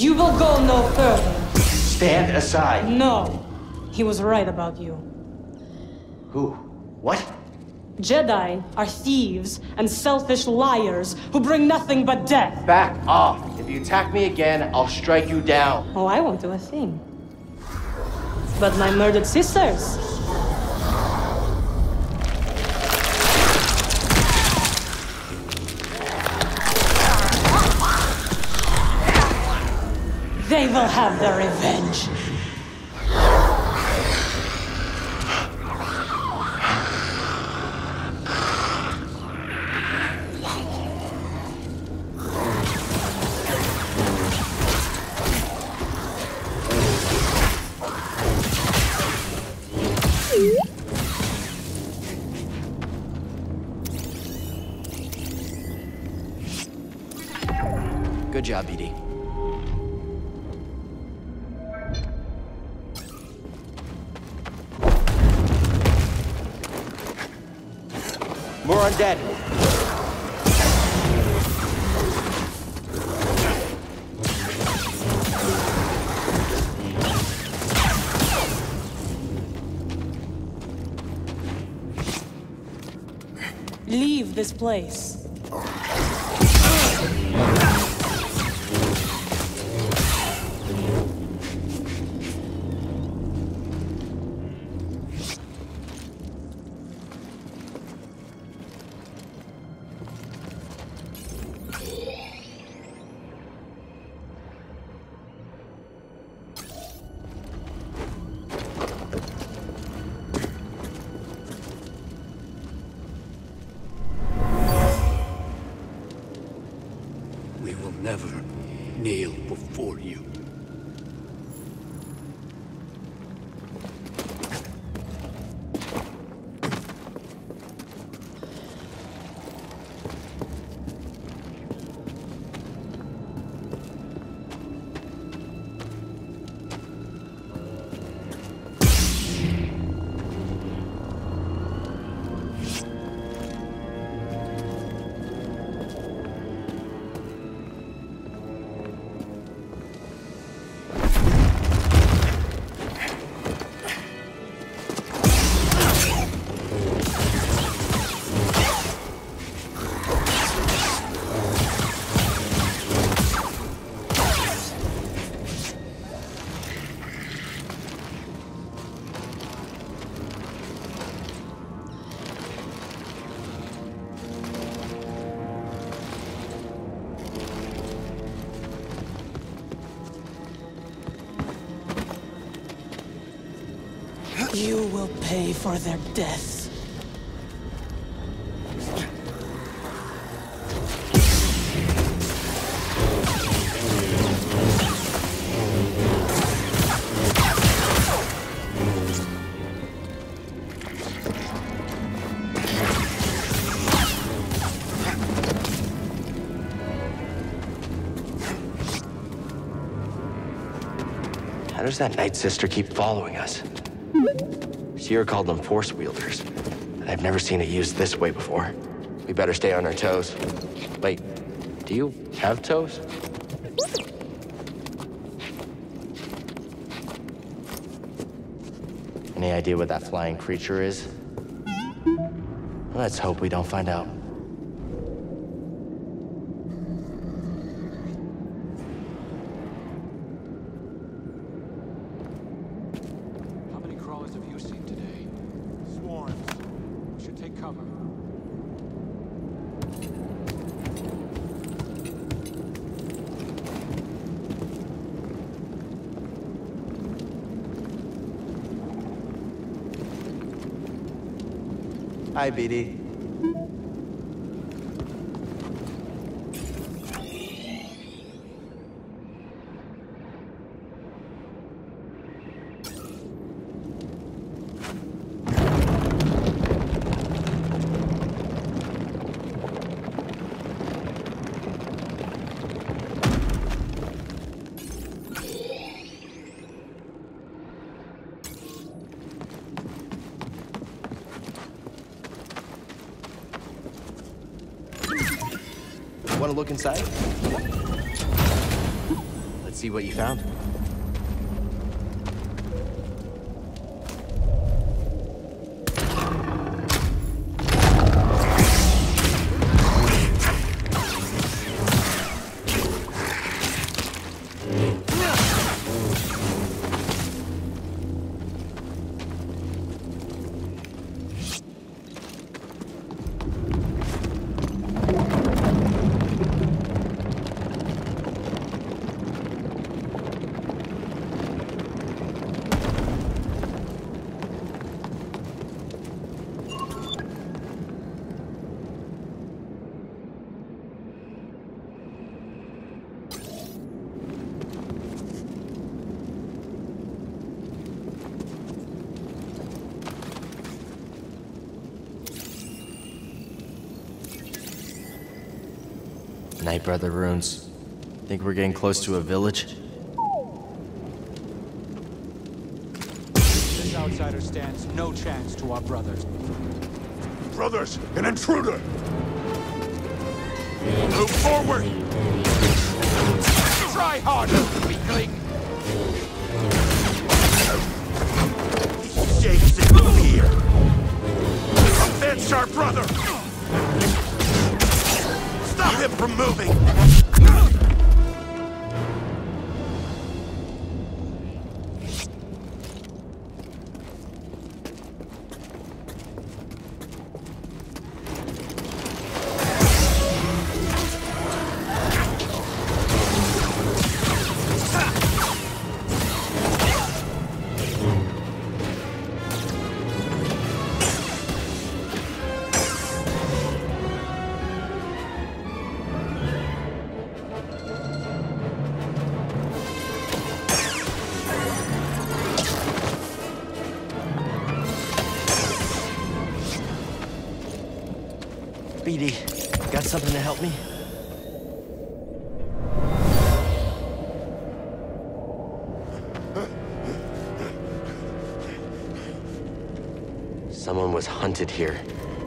You will go no further. Stand aside. No. He was right about you. Who? What? Jedi are thieves and selfish liars who bring nothing but death. Back off. If you attack me again, I'll strike you down. Oh, I won't do a thing. But my murdered sisters... they will have their revenge. Good job, BD. More undead. Leave this place. We will never kneel before you. You will pay for their deaths. How does that Night Sister keep following us? Cere called them Force wielders, and I've never seen it used this way before. We better stay on our toes. Wait, do you have toes? Any idea what that flying creature is? Let's hope we don't find out. How many crawlers have you seen today? Swarms. We should take cover. Hi, BD. Want to look inside? Let's Let's see what you found. Night Brother runes. Think we're getting close to a village? This outsider stands no chance to our brothers. Brothers, an intruder! Move forward! Try harder, weakling! He shakes in fear! Avenge our brother! Stop him from moving! BD, got something to help me? Someone was hunted here.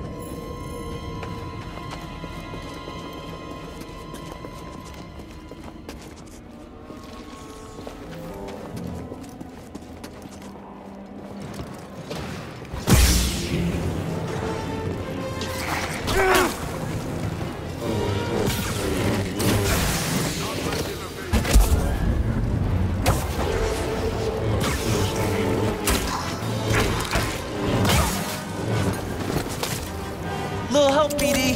Little help, BD.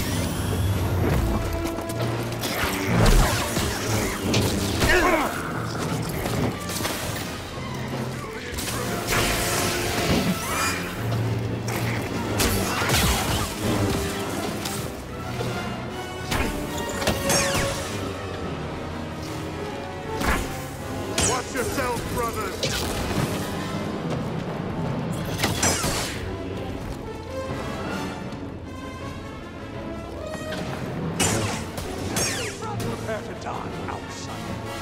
Watch yourself, brothers! Prepare to die, outsider.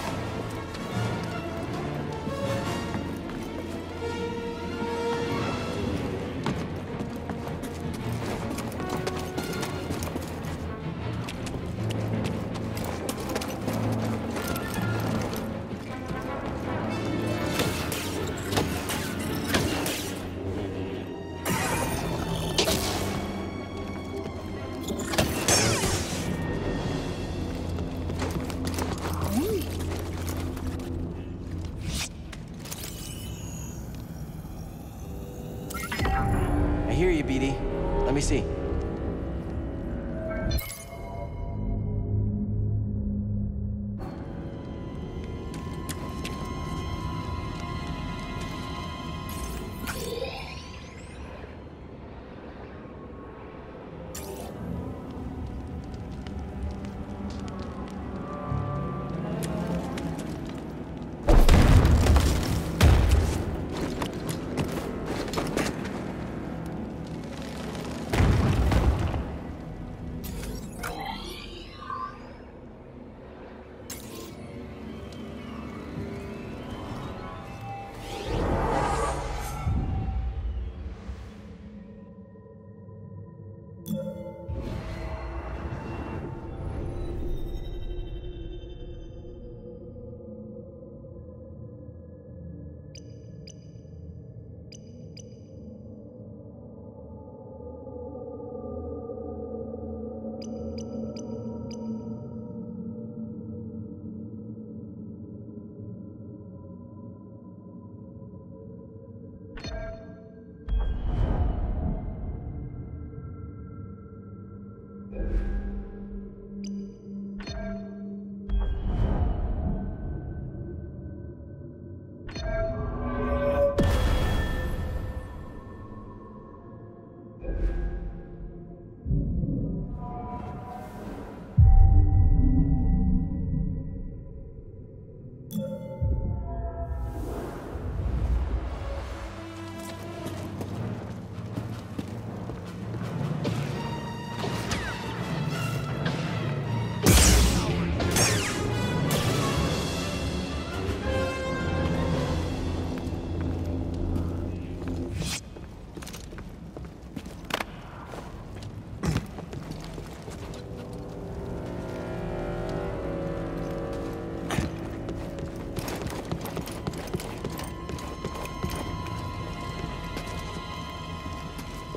I hear you, BD. Let me see.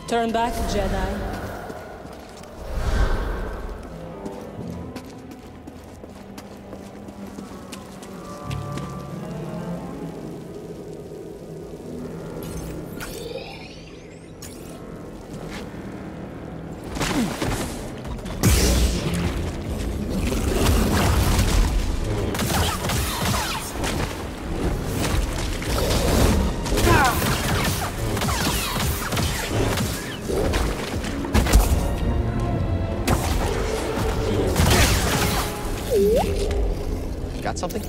Turn back, Jedi. Got something?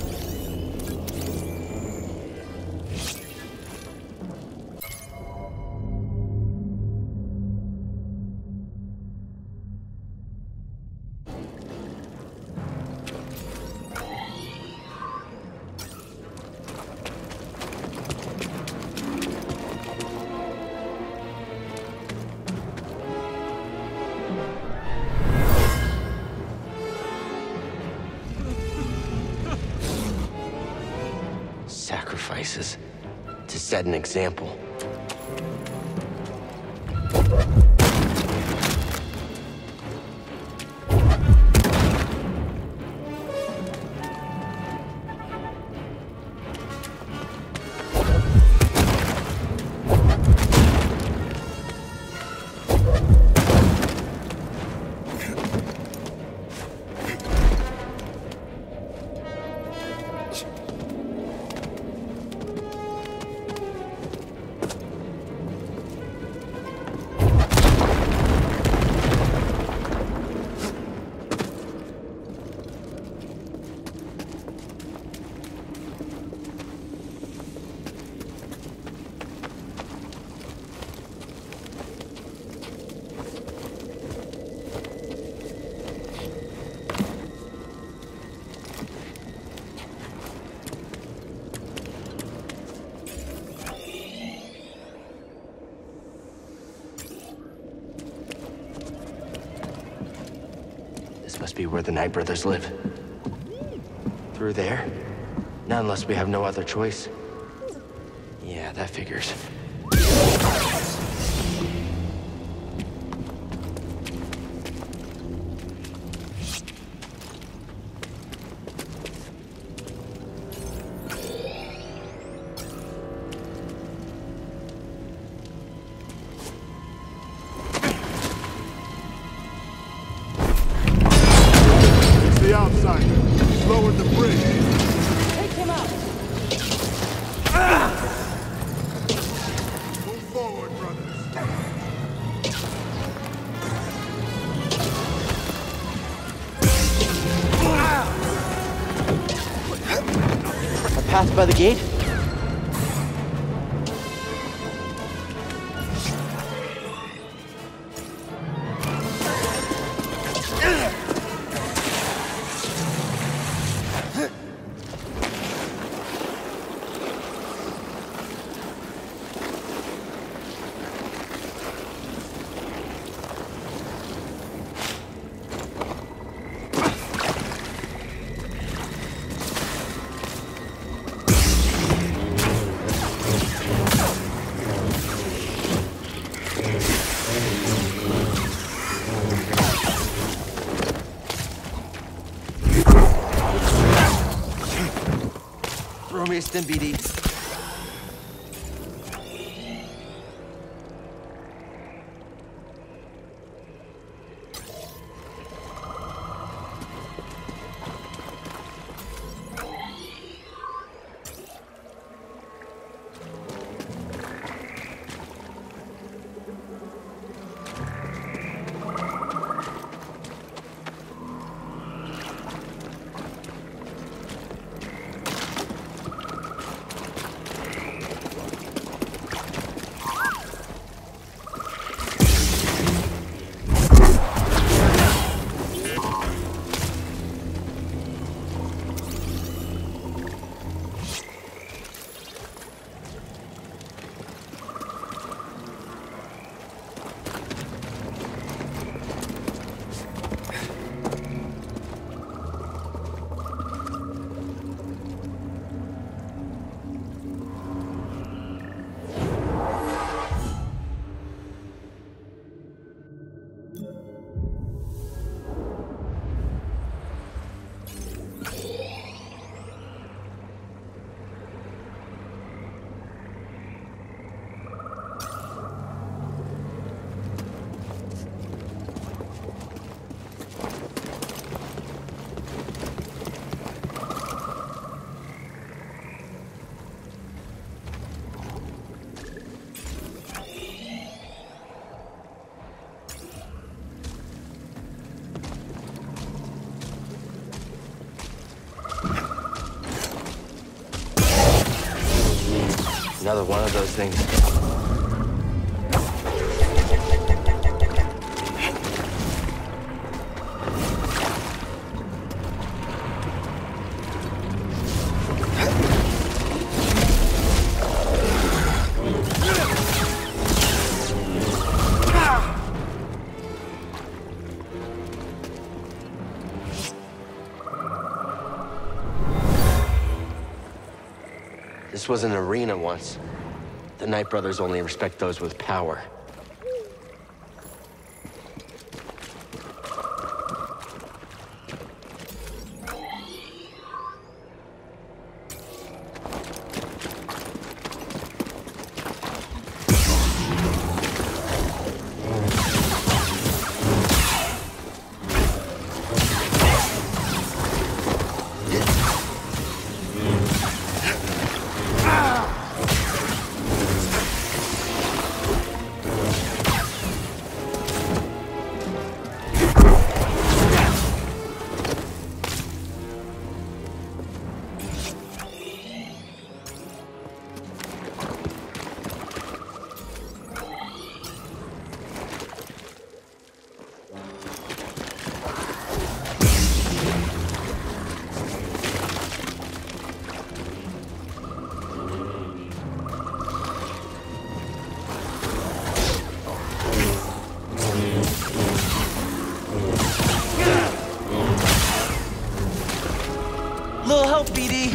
Sacrifices to set an example. This must be where the Knight brothers live. Through there? Not unless we have no other choice. Yeah, that figures. The outsider. He's lowered the bridge. Take him out. Move forward, brothers. A path by the gate? Throw me a stim, BD. Another one of those things. This was an arena once. The Knight Brothers only respect those with power. Little help, BD.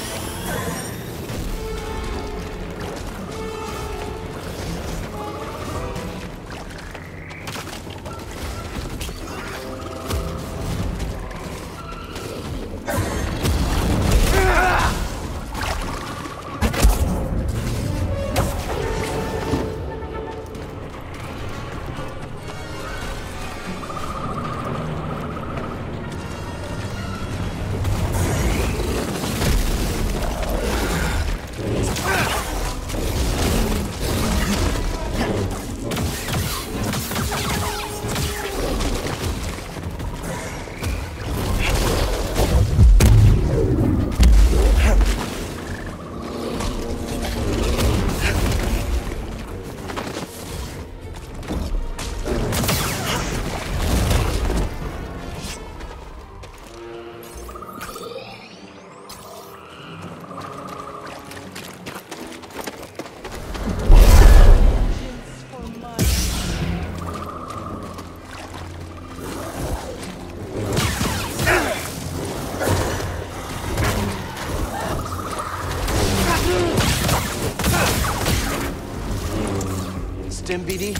Stim, BD?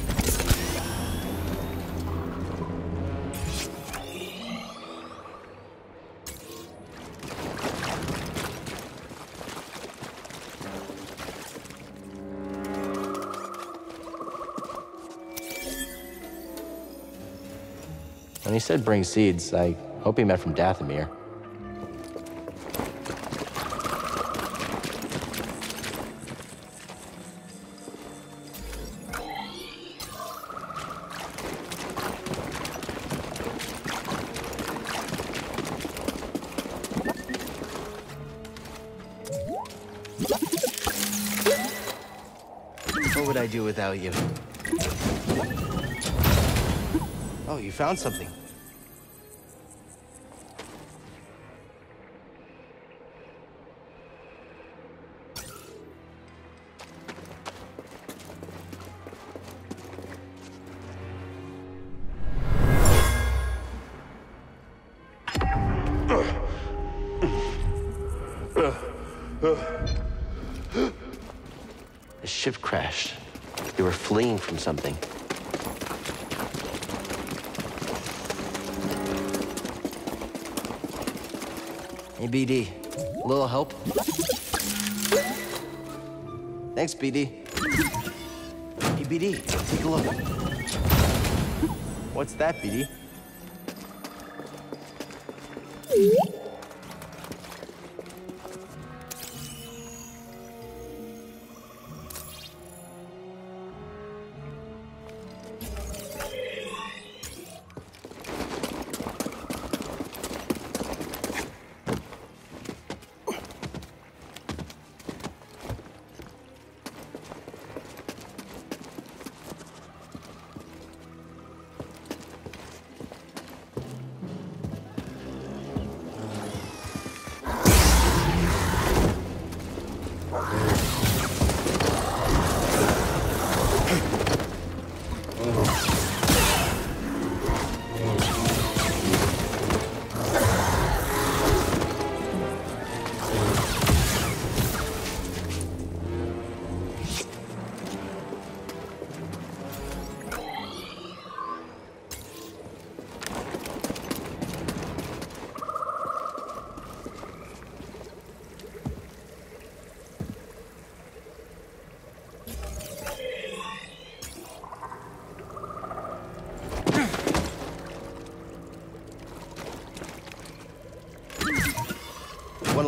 When he said bring seeds, I hope he meant from Dathomir. What would I do without you? Oh, you found something. The ship crashed. They were fleeing from something. Hey, BD. A little help? Thanks, BD. Hey, BD, take a look. What's that, BD?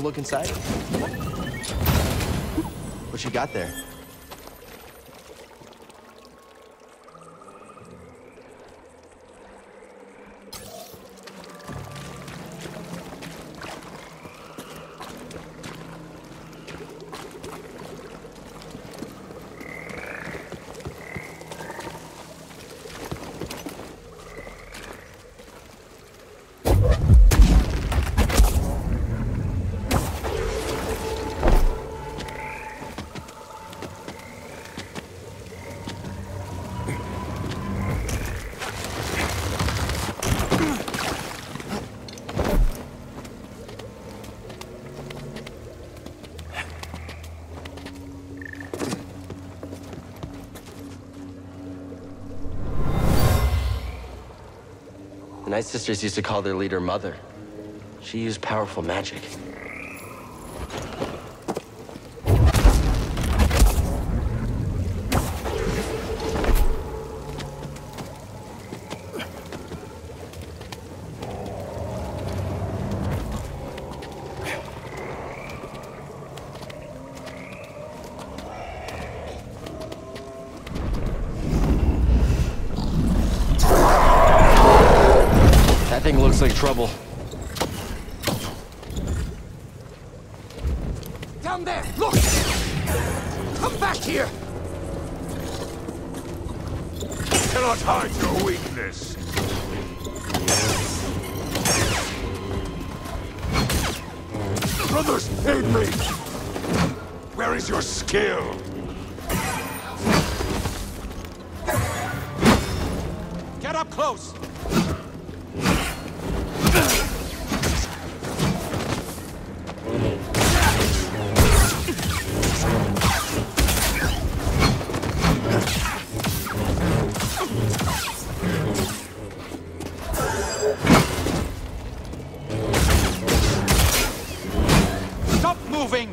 look inside? What you got there? The Night Sisters used to call their leader Mother. She used powerful magic. That thing looks like trouble. Down there! Look! Come back here! Cannot hide your weakness. Brothers, aid me! Where is your skill? Get up close! Stop moving!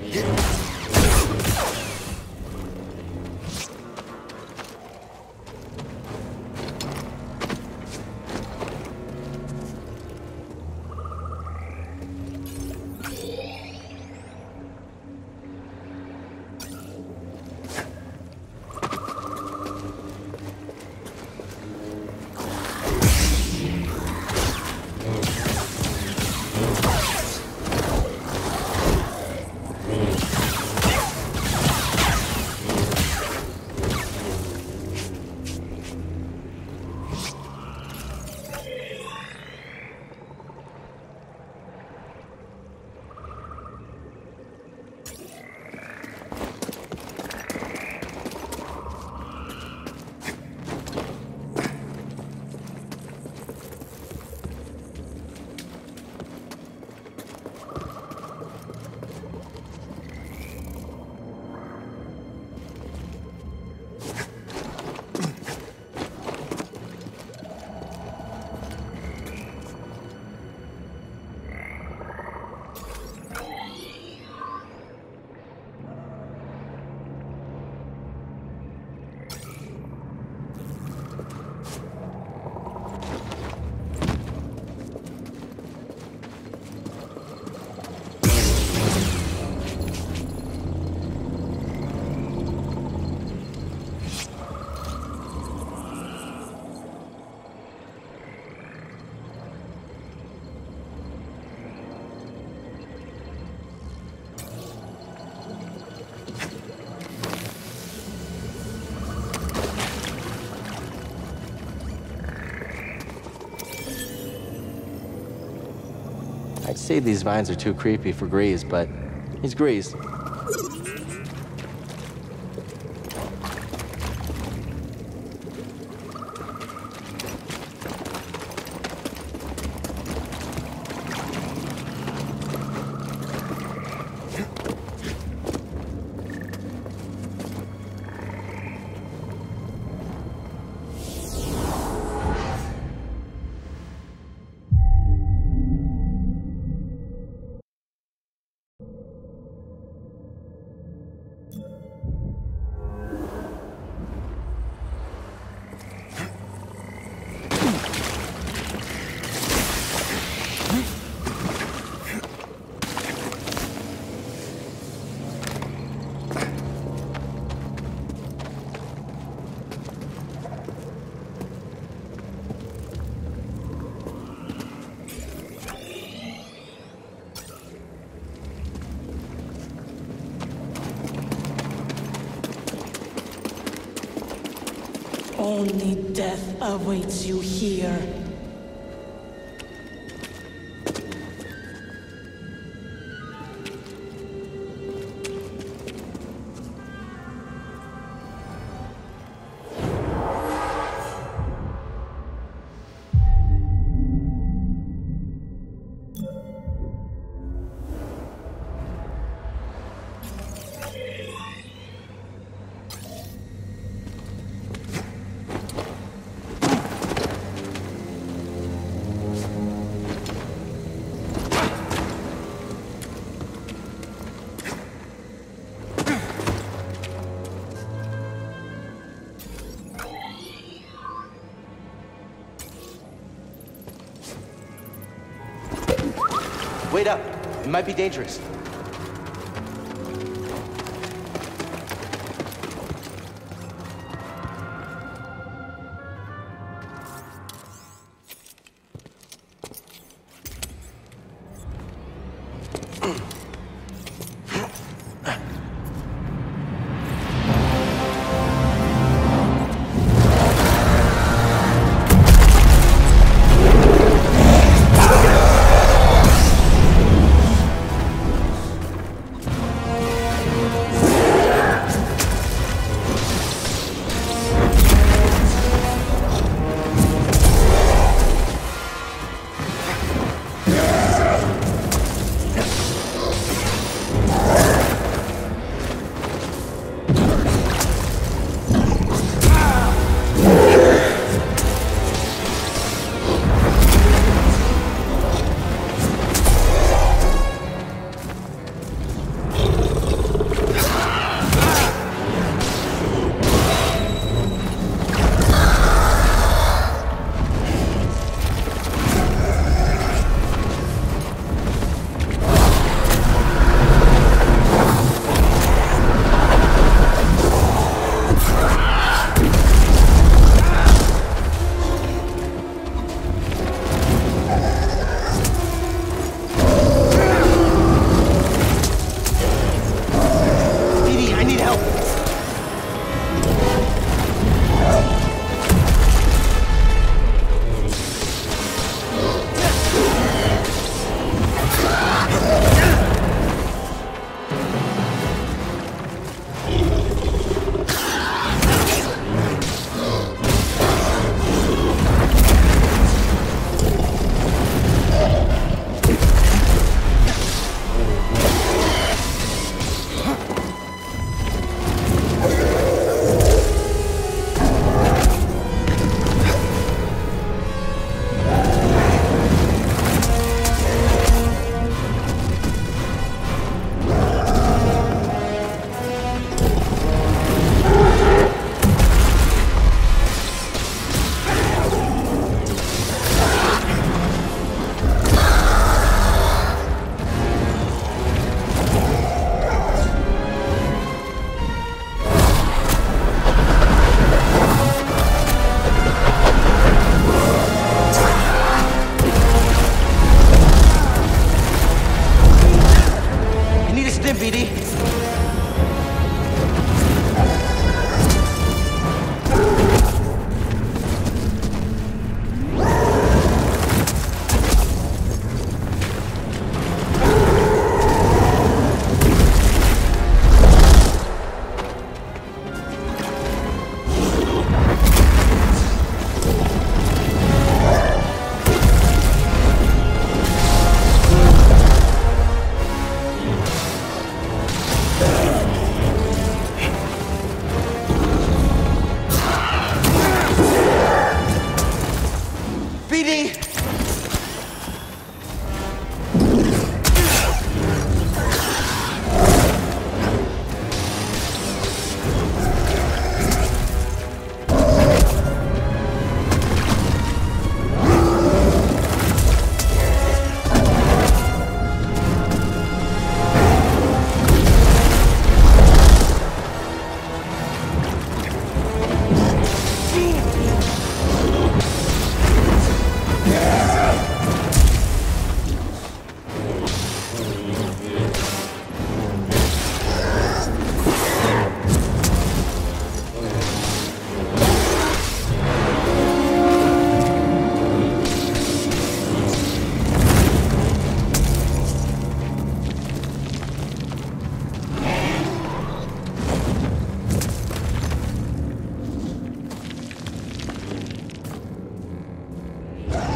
I'd say these vines are too creepy for Grease, but he's Grease. Only death awaits you here. Wait up. It might be dangerous.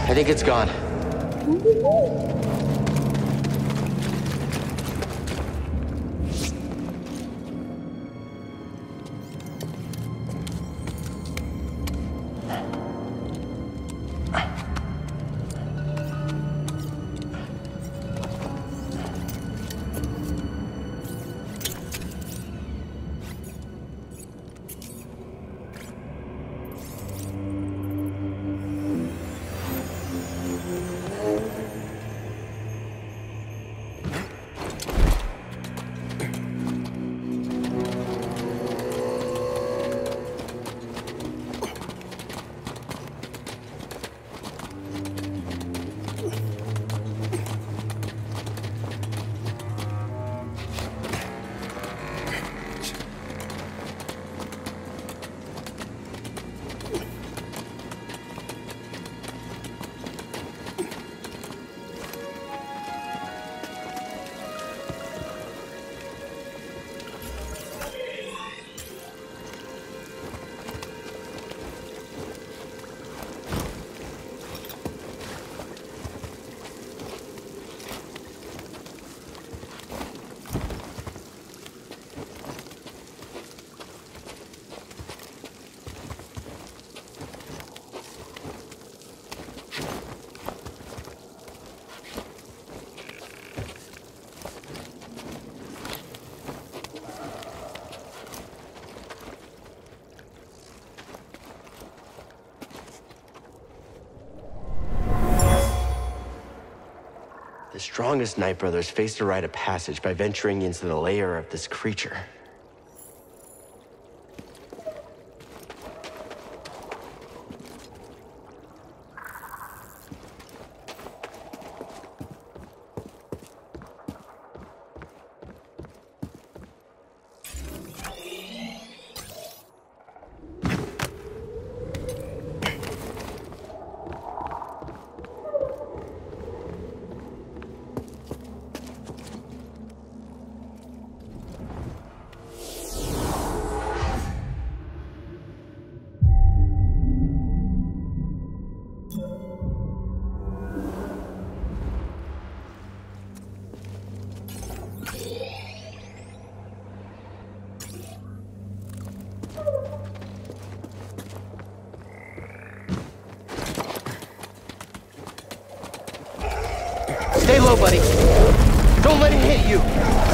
I think it's gone. The strongest Night Brothers faced a rite of passage by venturing into the lair of this creature. Stay low, buddy. Don't let him hit you.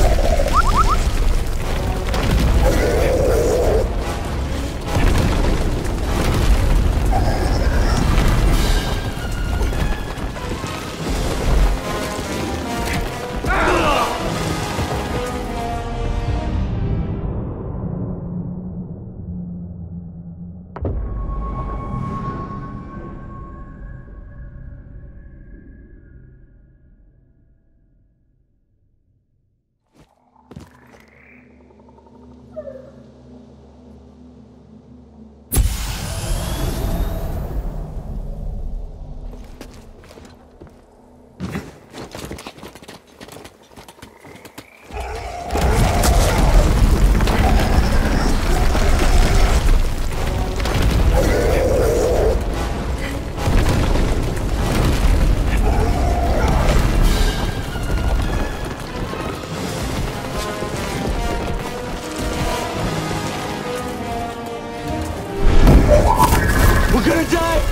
We're gonna die!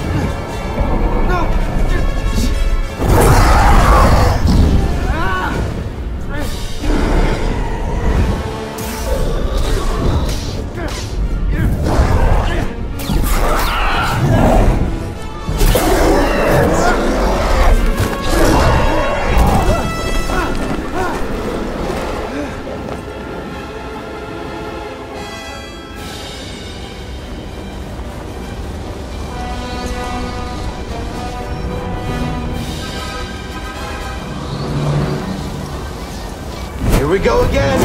Here we go again!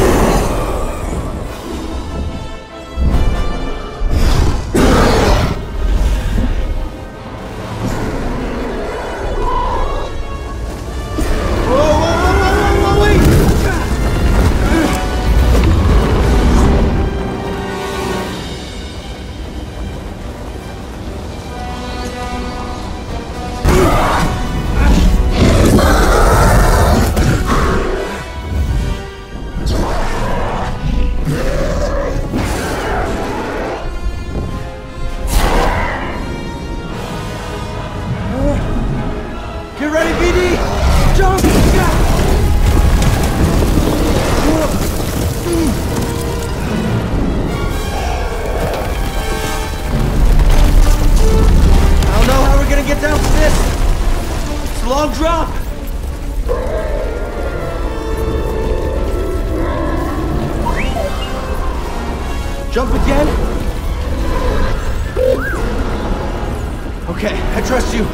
Long drop! Jump again? Okay, I trust you.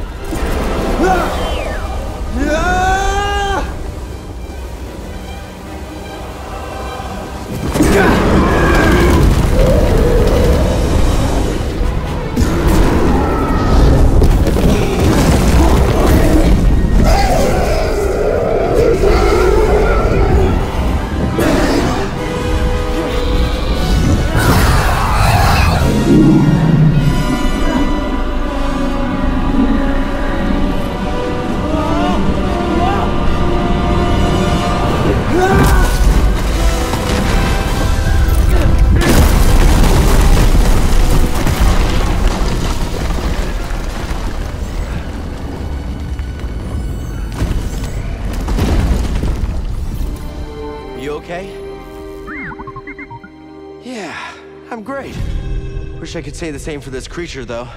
You okay? Yeah, I'm great. Wish I could say the same for this creature, though.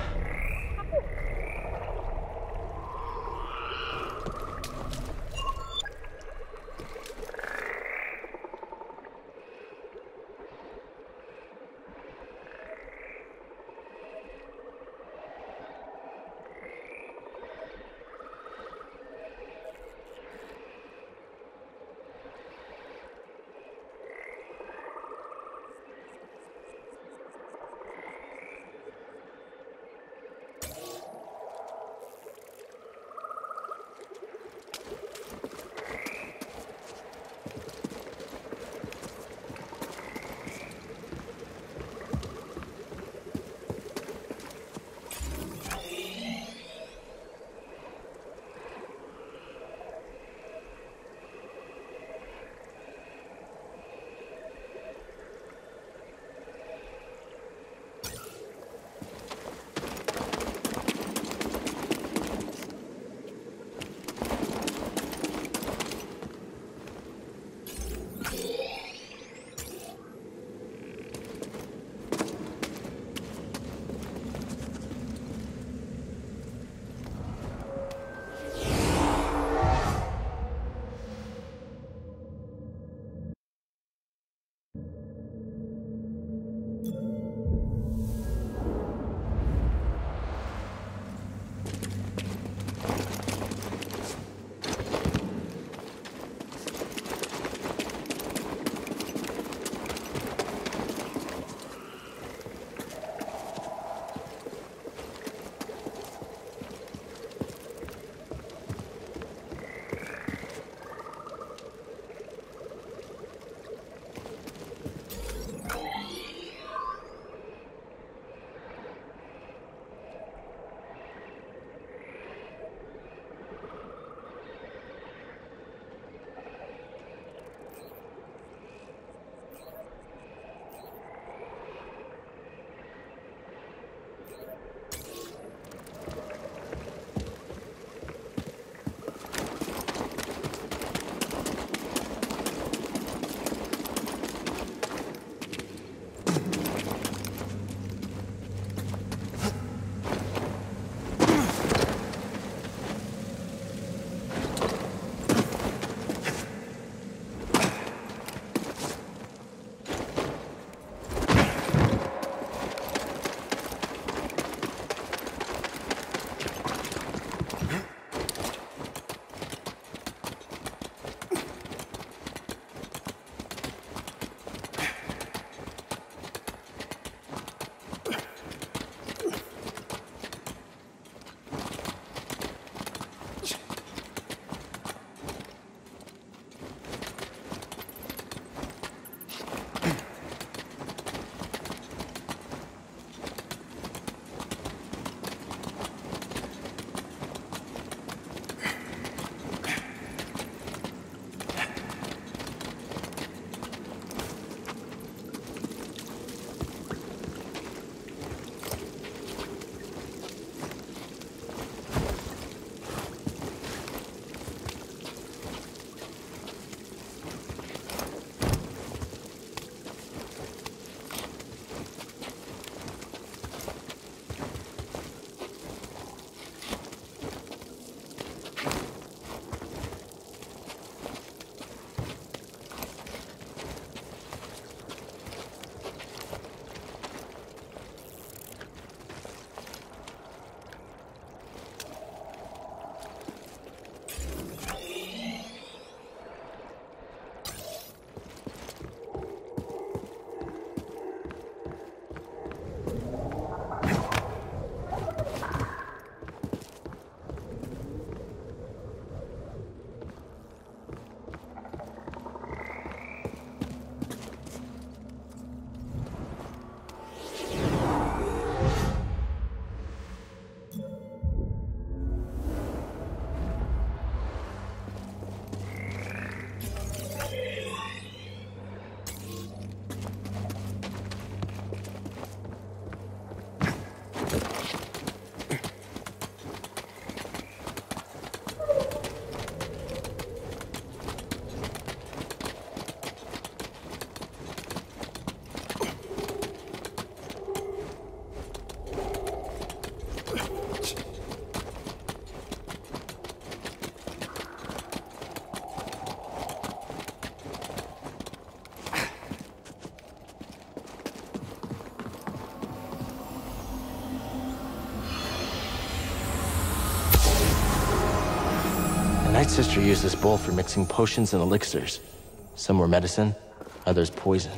Night Sister used this bowl for mixing potions and elixirs. Some were medicine, others poison.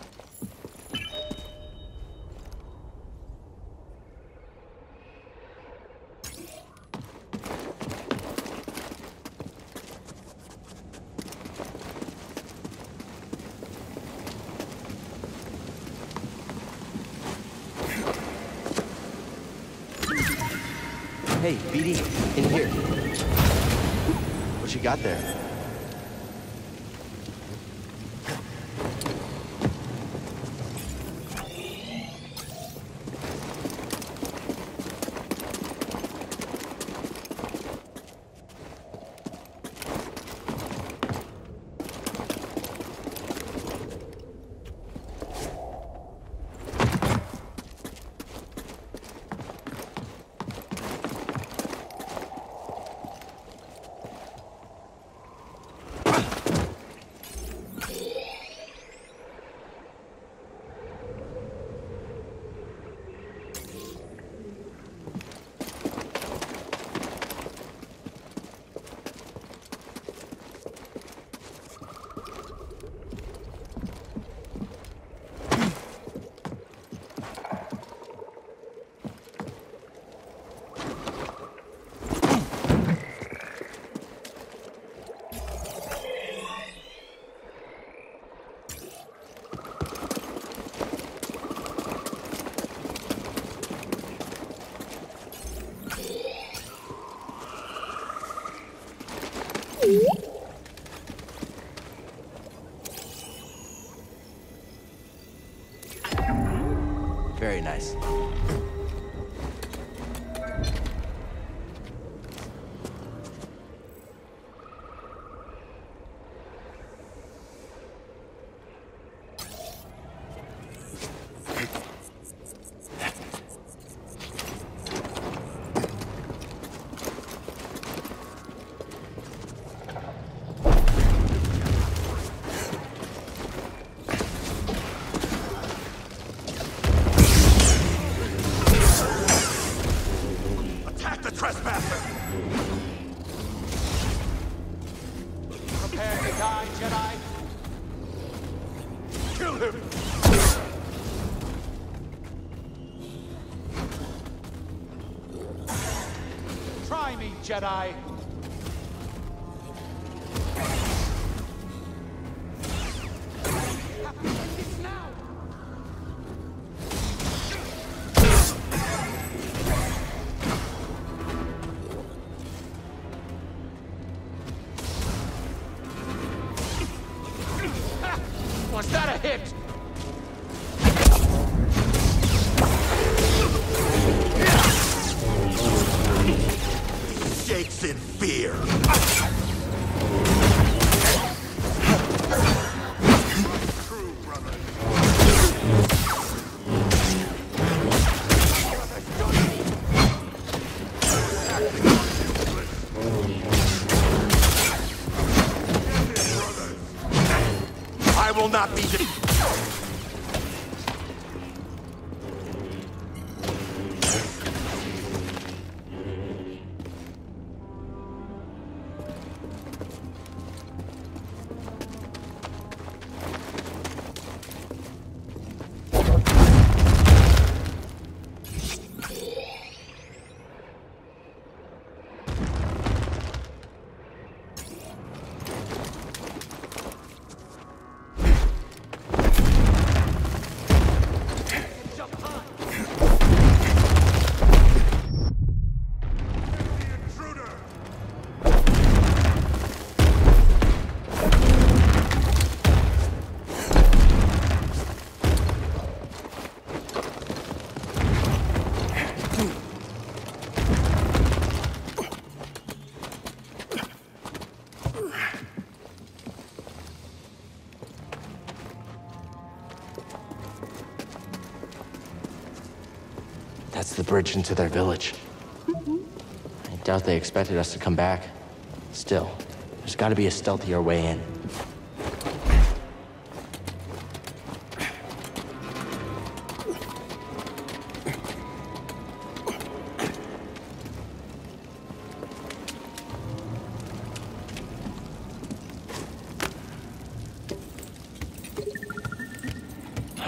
Hey, BD, in here. What you got there? Very nice. Prepare to die, Jedi. Kill him! Try me, Jedi. Was that a hit? Shakes in fear. True, brother. I will not be That's the bridge into their village. I doubt they expected us to come back. Still, there's gotta be a stealthier way in.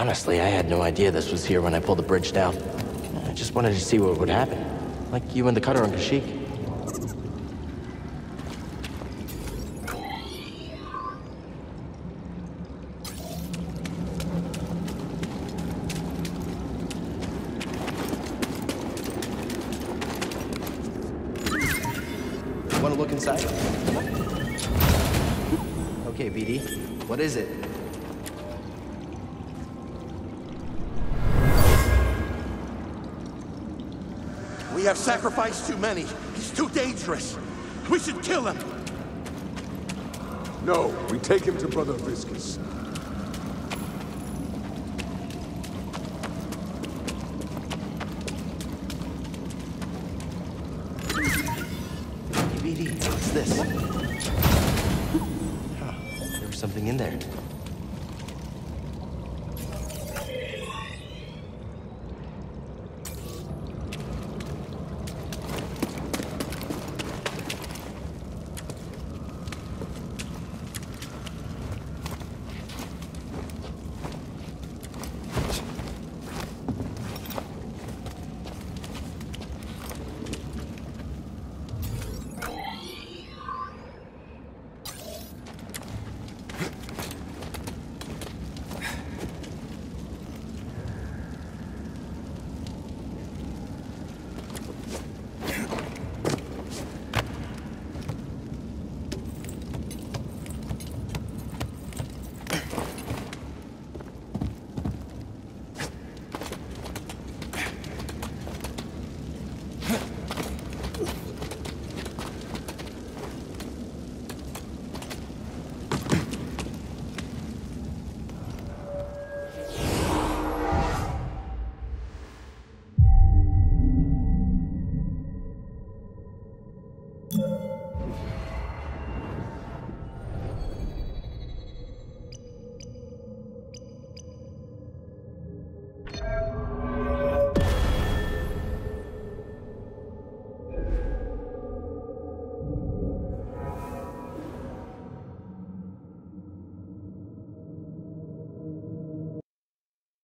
Honestly, I had no idea this was here when I pulled the bridge down. I just wanted to see what would happen. Like you and the cutter on Kashyyyk. Want to look inside? Okay, BD. What is it? We have sacrificed too many. He's too dangerous. We should kill him. No, we take him to Brother Viscus. BD, what's this? Huh, there was something in there.